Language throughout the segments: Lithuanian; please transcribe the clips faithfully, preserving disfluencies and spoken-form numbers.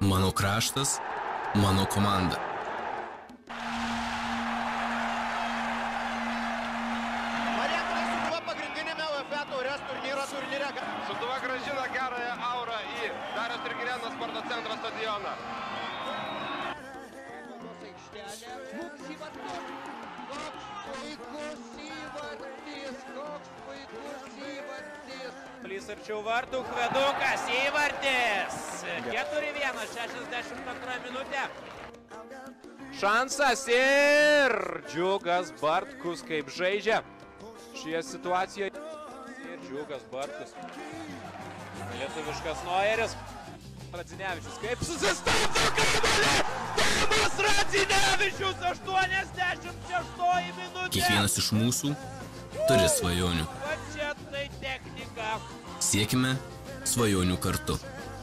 Mano kraštas, mano komanda. Marijampolė Sūduva pagrindinėme U E F A taurės turnyro turnyre. Sūduva grąžina gerąją aurą į Dariaus ir Girėno sporto centro stadioną. Arčiau vartų, Kvedukas, įvartis. keturi vienas, šešiasdešimt antra minutė. Šansas ir Džiugas Bartkus kaip žaidžia šioje situacijoje. Ir Džiugas Bartkus. Lietuviškas Nojeris. Radzinevičius kaip susistabdo kamuolį. Tomas Radzinevičius, aštuoniasdešimt šeštoji minutė. Kiekvienas iš mūsų turi svajonių. Va čia tai technika. Siekime svajonių kartu.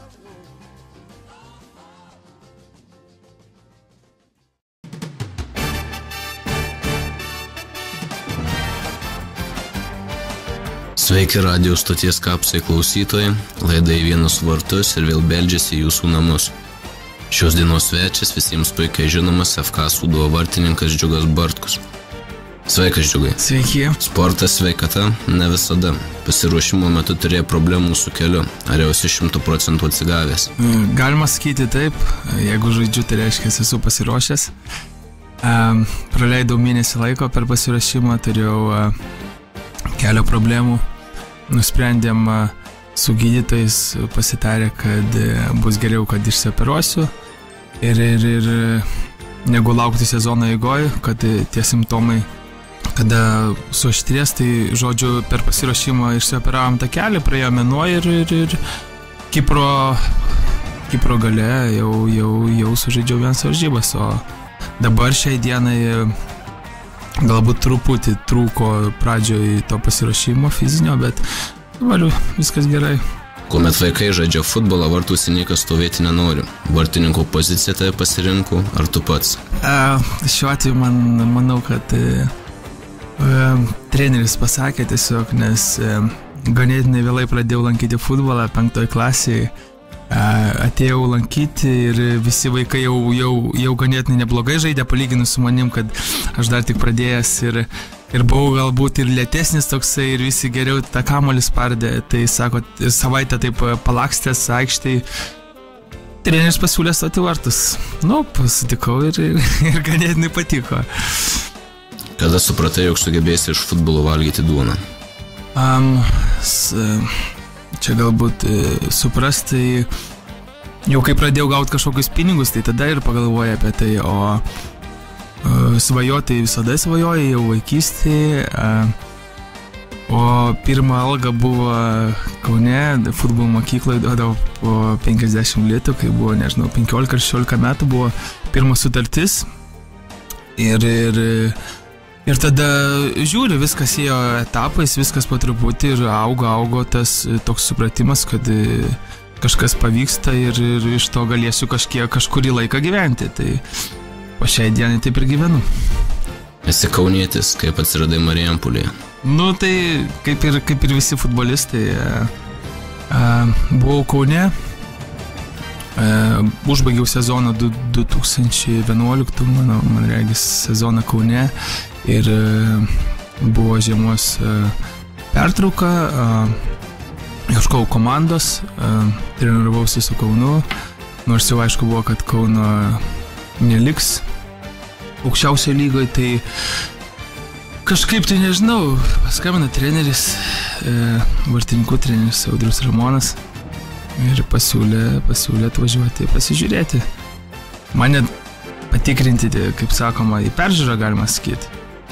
Sveiki radijo stoties Kapsai klausytojai, laida į vienus vartus ir vėl beldžiasi į jūsų namus. Šios dienos svečias visiems puikiai žinomas F K Sūduva vartininkas Džiugas Bartkus. Sveikas, Džiugai. Sveiki. Sportas, sveikata ne visada. Pasiruošimo metu turėjo problemų su keliu. Ar jau esi šimtų procentų atsigavęs? Galima sakyti taip. Jeigu žaidžiu, tai reiškia, esu pasiruošęs. Um, praleidau mėnesį laiko per pasiruošimą, turėjau uh, kelio problemų. Nusprendėm uh, su gydytojais pasitarę, kad uh, bus geriau, kad išsioperuosiu. Ir, ir, ir negu laukti sezono eigoj, kad uh, tie simptomai kada suaštrės, tai žodžiu per pasiruošimą išsioperavom tą kelią, praėjo mėnuo ir, ir, ir Kipro, Kipro gale jau, jau, jau sužaidžiau vienas varžybas, o dabar šiai dienai galbūt truputį trūko pradžioj to pasiruošimo fizinio, bet valiu, viskas gerai. Kuomet vaikai žaidžia futbolą, vartų seniekas stovėti nenori. Vartininko poziciją tai pasirinko, ar tu pats? A, šiuo atveju man, manau, kad e, treneris pasakė tiesiog, nes e, ganėtinai vėlai pradėjau lankyti futbolą, penktoj klasėje, e, atėjau lankyti ir visi vaikai jau, jau, jau ganėtinai neblogai žaidė, palyginus su manim, kad aš dar tik pradėjęs ir, ir buvau galbūt ir lėtesnis toksai ir visi geriau tą kamuolį spardė, tai sako, savaitę taip palakstęs aikštėj, treneris pasiūlė stoti vartus. Nu, pasitikau ir, ir, ir ganėtinai patiko. Kada supratai, jog sugebėsi iš futbolo valgyti duoną? Um, s, čia galbūt suprasti, jau kai pradėjau gauti kažkokius pinigus, tai tada ir pagalvoju apie tai, o uh, svajoti visada svajojai, jau vaikystėje, uh, o pirma alga buvo Kaune, futbolo mokykloje duodavo po penkiasdešimt litų, kai buvo, nežinau, penkiolika ar šešiolika metų buvo pirma sutartis ir, ir Ir tada žiūri, viskas ėjo etapais, viskas po truputį ir augo, augo tas toks supratimas, kad kažkas pavyksta ir, ir iš to galėsiu kažkiek, kažkurį laiką gyventi. Tai po šiai dienai taip ir gyvenu. Esi kaunietis, kaip atsiradai Marijampolėje? Nu tai kaip ir, kaip ir visi futbolistai, a, buvau Kaune, a, užbaigiau sezoną du tūkstančiai vienuoliktų, mano, man regis, sezoną Kaune. Ir buvo žiemos pertrauka, ieškojau komandos, treniravausi su Kaunu, nors jau aišku buvo, kad Kauno neliks aukščiausio lygoje, tai kažkaip tai nežinau, paskambino treneris, vartininkų treneris Audrius Ramonas ir pasiūlė, pasiūlė atvažiuoti pasižiūrėti. Mane patikrinti, kaip sakoma, į peržiūrą galima sakyti.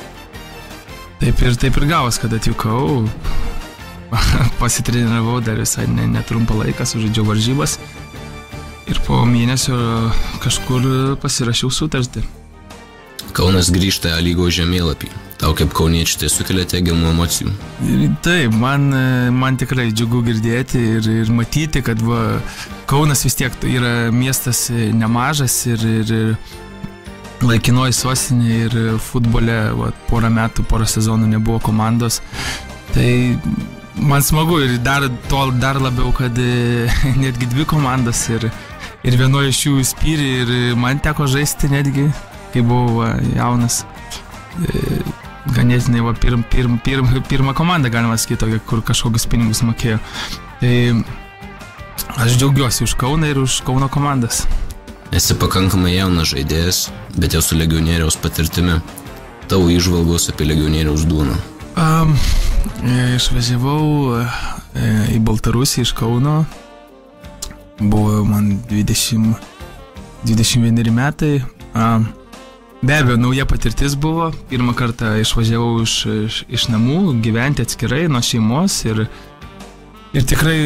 Taip ir, taip ir gavos, kad atvykau, pasitreniravau dar visai netrumpą laiką, sužaidžiau varžybas ir po mėnesio kažkur pasirašiau sutartį. Kaunas grįžta A lygos žemėlapį. Tau kaip kauniečiui tai sukelia teigiamų emocijų? Taip, man, man tikrai džiugu girdėti ir, ir matyti, kad va, Kaunas vis tiek yra miestas nemažas ir, ir laikinoji sostinė ir futbole va, porą metų, porą sezonų nebuvo komandos. Tai man smagu ir dar, to dar labiau, kad netgi dvi komandas ir, ir vienoje iš jų spyrė ir man teko žaisti netgi, kai buvau jaunas. Ganėtinai va, pirm, pirm, pirm, pirmą komandą, galima sakyti, kur kažkokius pinigus mokėjo. Tai aš džiaugiuosi už Kauną ir už Kauno komandas. Esi pakankamai jaunas žaidėjas, bet jau su legionieriaus patirtimi. Tavo įžvalgos apie legionieriaus duoną. Um, išvažiavau į Baltarusiją iš Kauno. Buvo man dvidešimt, dvidešimt vieneri metai. Um, Be abejo, nauja patirtis buvo. Pirmą kartą išvažiavau iš, iš, iš namų, gyventi atskirai nuo šeimos ir, ir tikrai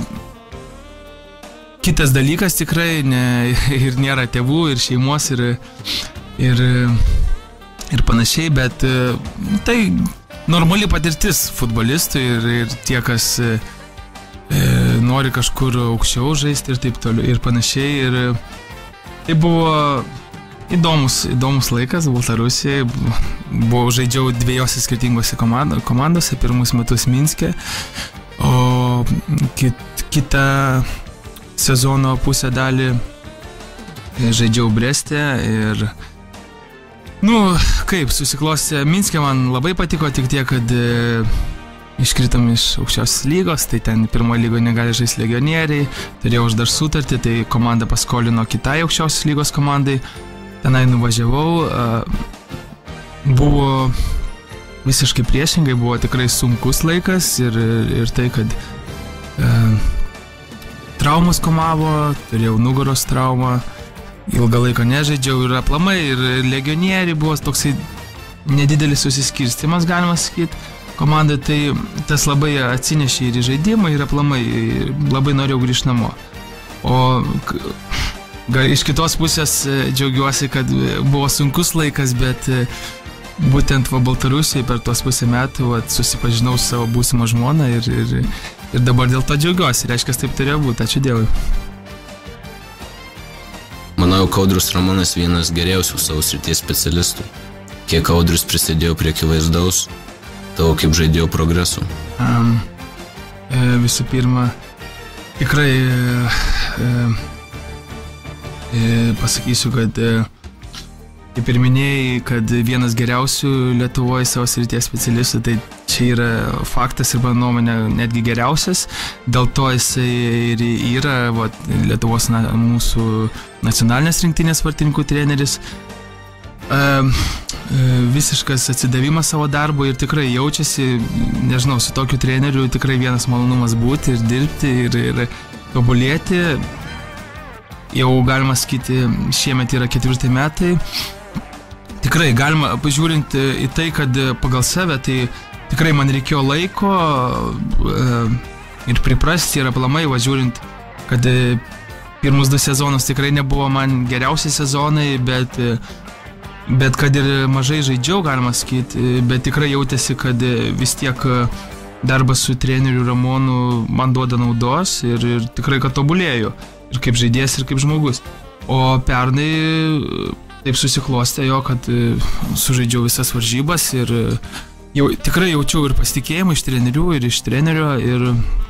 kitas dalykas tikrai, ne, ir nėra tėvų, ir šeimos, ir, ir, ir panašiai, bet tai normali patirtis futbolistui ir, ir tie, kas e, nori kažkur aukščiau žaisti ir taip toliau ir panašiai. Ir tai buvo Įdomus, įdomus laikas Baltarusijai. Buvau žaidžiau dviejose skirtingose komandose, pirmus metus Minske, o kit, kitą sezono pusę dalį žaidžiau Breste ir, nu, kaip susiklostė, Minske man labai patiko, tik tiek, kad e, iškritom iš aukščiausios lygos, tai ten pirmoje lygoje negali žaisti legionieriai, turėjau aš dar sutartį, tai komanda paskolino kitai aukščiausios lygos komandai. Tenai nuvažiavau, buvo visiškai priešingai, buvo tikrai sunkus laikas ir, ir tai, kad e, traumas komavo, turėjau nugaros traumą, ilgą laiką nežaidžiau ir aplamai, ir legionieriai buvo toksai nedidelis susiskirstimas, galima sakyti, komandai, tai tas labai atsinešė ir į žaidimą ir aplamai labai norėjau grįžti namo. O gal iš kitos pusės džiaugiuosi, kad buvo sunkus laikas, bet būtent va Baltarusijoje per tuos pusę metų va, susipažinau su savo būsimą žmoną ir, ir, ir dabar dėl to džiaugiuosi. Reiškia, taip turėjo būti. Ačiū Dievui. Manau, Audrius Ramonas vienas geriausių savo srities specialistų. Kiek Audrius prisidėjo prie akivaizdaus tavo kaip žaidėjo progresų? Um, e, visų pirma, tikrai e, e, pasakysiu, kad e, kaip ir minėjai, kad vienas geriausių Lietuvoje savo srities specialistų, tai čia yra faktas ir mano nuomonė netgi geriausias, dėl to jisai ir yra va, Lietuvos na, mūsų nacionalinės rinktinės vartininkų treneris. E, e, visiškas atsidavimas savo darbo ir tikrai jaučiasi, nežinau, su tokiu treneriu tikrai vienas malonumas būti ir dirbti ir, ir tobulėti. Jau galima sakyti, šiemet yra ketvirti metai. Tikrai galima, pažiūrint į tai, kad pagal save, tai tikrai man reikėjo laiko e, ir priprasti ir aplamai, važiuojant, kad e, pirmus du sezonus tikrai nebuvo man geriausi sezonai, bet, e, bet kad ir mažai žaidžiau, galima sakyti, bet tikrai jautėsi, kad vis tiek darbas su treneriu Ramonu man duoda naudos ir, ir tikrai, kad tobulėjau. Ir kaip žaidėjas, ir kaip žmogus. O pernai taip susiklostė jo, kad sužaidžiau visas varžybas ir jau, tikrai jaučiau ir pasitikėjimą iš trenerių ir iš trenerio ir,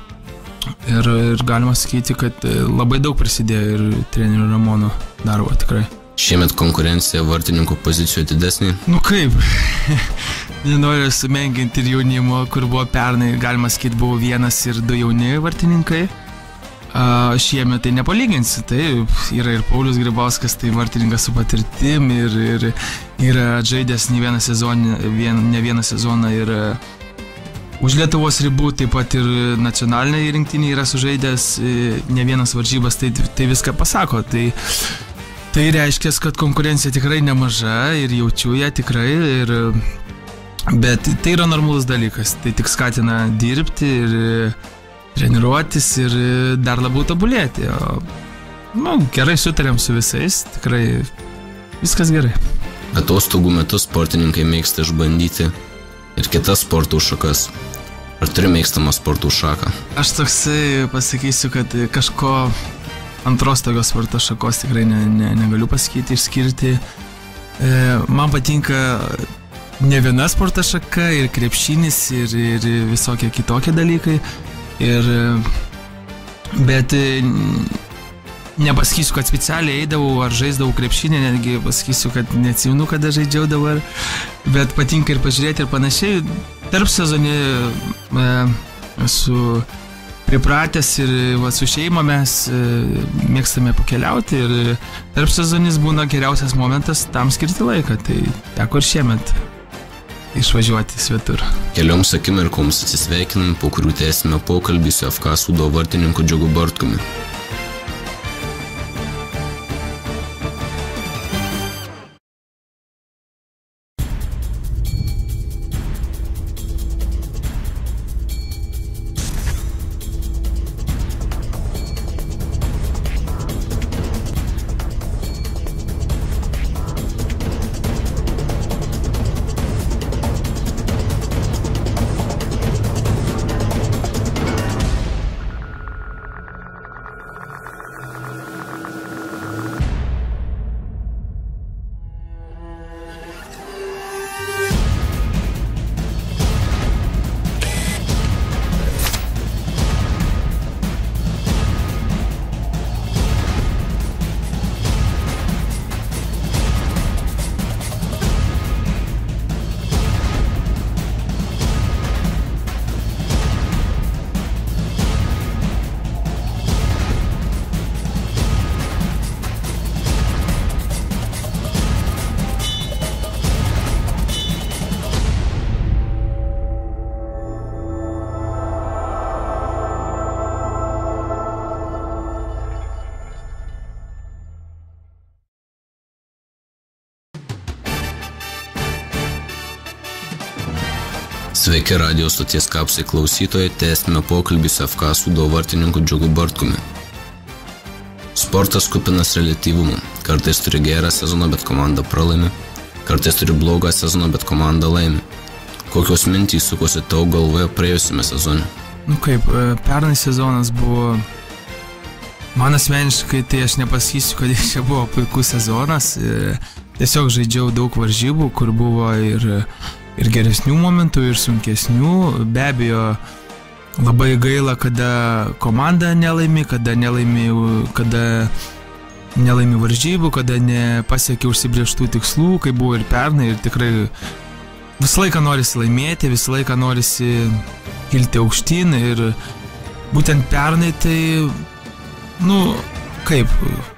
ir, ir galima sakyti, kad labai daug prisidėjo ir trenerio Ramono darbo tikrai. Šiemet konkurencija vartininkų pozicijų didesnė? Nu kaip, nenoriu sumenkinti ir jaunimo, kur buvo pernai, galima sakyti, buvo vienas ir du jauni vartininkai. Uh, šiemet tai nepalyginsi, tai yra ir Paulius Grybauskas, tai vartininkas su patirtim ir, ir yra žaidęs ne vieną sezoną, vien, ne vieną sezoną ir uh, už Lietuvos ribų, taip pat ir nacionalinėje rinktinėje yra sužaidęs uh, ne vienas varžybas, tai, tai viską pasako. Tai, tai reiškia, kad konkurencija tikrai nemaža ir jaučiu ją tikrai, ir, bet tai yra normalus dalykas, tai tik skatina dirbti ir treniruotis ir dar labiau tobulėti. O, nu, gerai sutarėm su visais, tikrai viskas gerai. Atostogų metu sportininkai mėgsta išbandyti ir kitas sportų šakas. Ar turi mėgstamą sportų šaką? Aš toksai pasakysiu, kad kažko antros tokios sporto šakos tikrai ne, ne, negaliu pasakyti, išskirti. E, man patinka ne viena sporto šaka, ir krepšinis, ir, ir visokie kitokie dalykai. Ir, bet nepasakysiu, kad specialiai eidavau ar žaisdavau krepšinį, netgi pasakysiu, kad neatsimenu, kada žaidžiau dabar, bet patinka ir pažiūrėti ir panašiai. Tarp sezonį e, esu pripratęs ir va, su šeima mes e, mėgstame pakeliauti ir tarp sezonis būna geriausias momentas tam skirti laiką, tai teko ir šiemet išvažiuoti svetur. Kelioms akimirkoms atsisveikinam, po kurių tęsime pokalbį su F K Sūduva vartininku Džiugu Bartkumi. Sveiki radio stoties kapsai klausytojai, tęsime pokalbį su F K Sūduva vartininku Džiugu Bartkumi. Sportas kupinas reliatyvumo. Kartais turi gerą sezoną, bet komanda pralaimi. Kartais turi blogą sezoną, bet komanda laimi. Kokios mintys sukosi tau galvoje praėjusiame sezone? Nu kaip, pernai sezonas buvo, man asmeniškai, tai aš nepasakysiu, kad čia buvo puikus sezonas. Tiesiog žaidžiau daug varžybų, kur buvo ir ir geresnių momentų, ir sunkesnių. Be abejo, labai gaila, kada komanda nelaimi, kada nelaimi, kada nelaimi varžybų, kada nepasiekia užsibrėžtų tikslų, kaip buvo ir pernai. Ir tikrai visą laiką norisi laimėti, visą laiką norisi kilti aukštyn. Ir būtent pernai tai, nu, kaip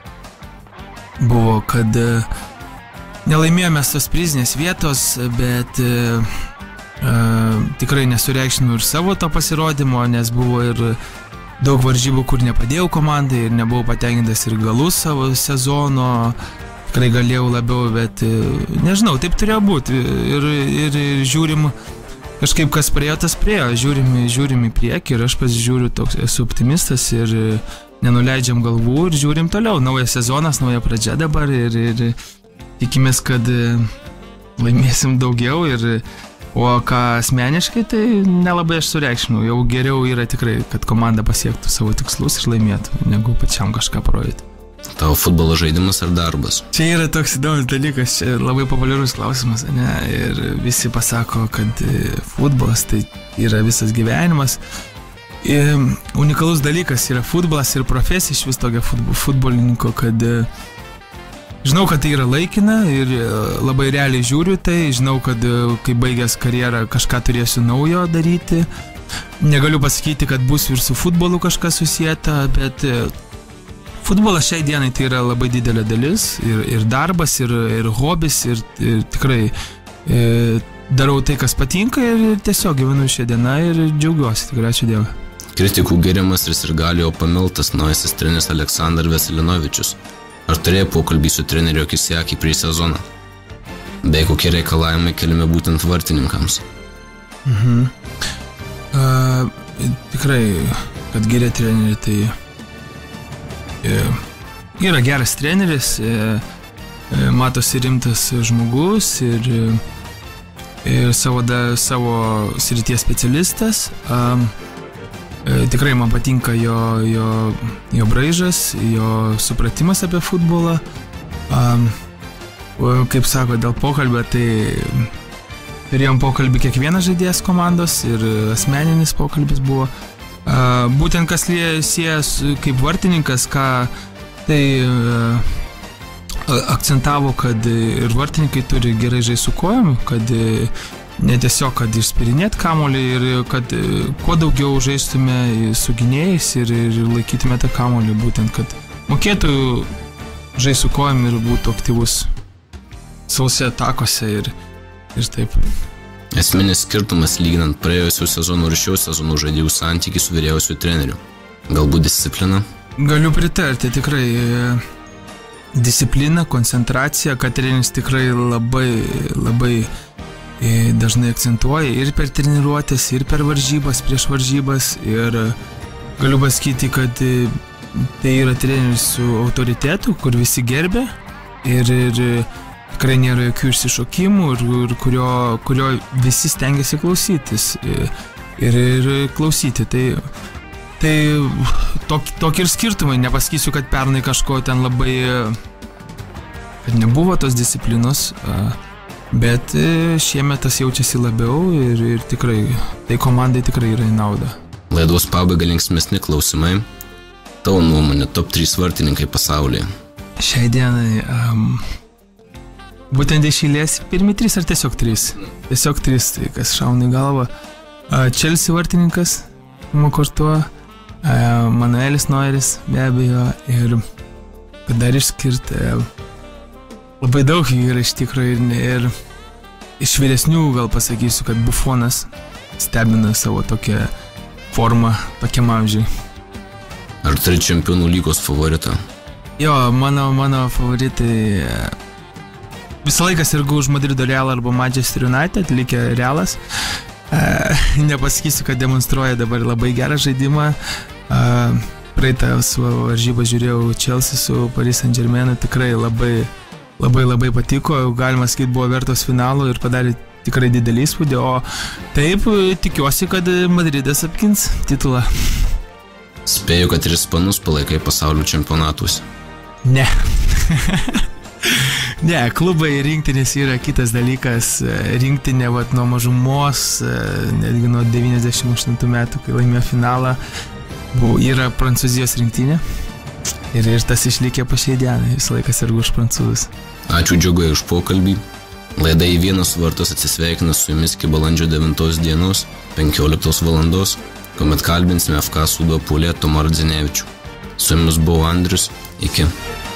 buvo, kad nelaimėjome tos prizinės vietos, bet e, e, tikrai nesureikšinu ir savo to pasirodymo, nes buvo ir daug varžybų, kur nepadėjau komandai ir nebuvau patenkintas ir galus savo sezono. Tikrai galėjau labiau, bet e, nežinau, taip turėjo būti. Ir, ir, ir žiūrim, kažkaip kas praėjo, tas praėjo. Žiūrim, žiūrim į priekį ir aš pasižiūriu, toks, esu optimistas ir nenuleidžiam galvų ir žiūrim toliau. Naujas sezonas, nauja pradžia dabar ir, ir tikimės, kad laimėsim daugiau, ir, o ką asmeniškai, tai nelabai aš sureikšminu. Jau geriau yra tikrai, kad komanda pasiektų savo tikslus ir laimėtų, negu pačiam kažką parodyti. Tavo futbolo žaidimas ar darbas? Čia yra toks įdomus dalykas, čia labai populiarus klausimas, ne? Ir visi pasako, kad futbolas tai yra visas gyvenimas. Ir unikalus dalykas yra futbolas ir profesija iš vis tokio futbolininko, kad žinau, kad tai yra laikina ir labai realiai žiūriu tai, žinau, kad kai baigęs karjerą kažką turėsiu naujo daryti. Negaliu pasakyti, kad bus ir su futbolu kažkas susieta, bet futbolas šiai dienai tai yra labai didelė dalis, ir, ir darbas, ir, ir hobis, ir, ir tikrai e, darau tai, kas patinka, ir tiesiog gyvenu šią dieną ir džiaugiuosi, tikrai ačiū Dievui. Kritikų giriamas ir sirgalijo pamiltas naujasis treneris Aleksandr Veselinovičius. Ar turėjo pokalbį su trenerio akis į akį prieš sezoną? Bei kokie reikalavimai keliami būtent vartininkams? Mhm. Uh, tikrai, kad geri treneriai, tai uh, yra geras treneris, uh, uh, matosi rimtas žmogus ir, uh, ir savo, da, savo srities specialistas. Uh, Tikrai man patinka jo, jo, jo braižas, jo supratimas apie futbolą. Um, kaip sako, dėl pokalbio, tai turėjom pokalbį kiekvienas žaidėjas komandos ir asmeninis pokalbis buvo. Uh, būtent kas siejas kaip vartininkas, ką, tai akcentavo, kad ir vartininkai turi gerai žaisti su kojom, kad ne tiesiog, kad išspirinėt kamuolį ir kad kuo daugiau žaistume su gynėjais ir, ir laikytume tą kamuolį, būtent, kad mokėtų žaisti su kojom ir būtų aktyvus sausiai atakose ir, ir taip. Esminis skirtumas lyginant praėjusių sezonų ir šio sezonų žaidėjų santykį su vyriausiu treneriu. Galbūt disciplina? Galiu pritarti, tikrai. Disciplina, koncentracija, kad treneris tikrai labai, labai dažnai akcentuoja ir per treniruotės, ir per varžybas, prieš varžybas. Ir galiu pasakyti, kad tai yra treneris su autoritetu, kur visi gerbė ir, ir tikrai nėra jokių išsišokimų ir, ir kurio, kurio visi stengiasi klausytis ir, ir klausyti. Tai Tai tokie tok ir skirtumai, nepasakysiu, kad pernai kažko ten labai, kad nebuvo tos disciplinos, bet šiemet tas jaučiasi labiau ir, ir tikrai, tai komandai tikrai yra į naudą. Laidos pabaiga linksmesni klausimai. Tavo nuomonė, top trys vartininkai pasaulyje? Šiai dienai, um, būtent iš eilės pirmi trys ar tiesiog trys? Tiesiog trys, tai kas šauna į galvą. Chelsea vartininkas, Courtois, Manuelis Neueris, be abejo, ir kad dar išskirti, labai daug jų yra iš tikrųjų ir, ir iš vyresnių gal pasakysiu, kad Buffonas stebina savo tokią formą tokiam amžiui. Ar turi čempionų lygos favoritą? Jo, mano, mano favoritai visą laiką sirgu už Madrido Realą arba Manchester United, likę Realas. Uh, nepasakysiu, kad demonstruoja dabar labai gerą žaidimą. Uh, praeitą su varžybą žiūrėjau Chelsea su Paris Saint-Germain, tikrai labai, labai, labai patiko. Galima sakyti, buvo vertos finalo ir padarė tikrai didelį įspūdį. O taip, tikiuosi, kad Madridas apgins titulą. Spėju, kad ir ispanus palaikai pasaulio čempionatuose. Ne. Ne, klubai rinktinės yra kitas dalykas. Rinktinė vat, nuo mažumos, netgi nuo devyniasdešimt aštuntų metų, kai laimėjo finalą, buvo, yra Prancūzijos rinktinė. Ir, ir tas išlikė po šiai dienai, visą laiką sergu už prancūzus. Ačiū Džiugai už pokalbį. Laida į Vienos vartus atsisveikina su jumis iki balandžio devintos dienos, penkioliktos valandos, kuomet kalbinsime F K Sūduva puolėją Tomą Radzėnevičių. Su jumis buvo Andrius. Iki.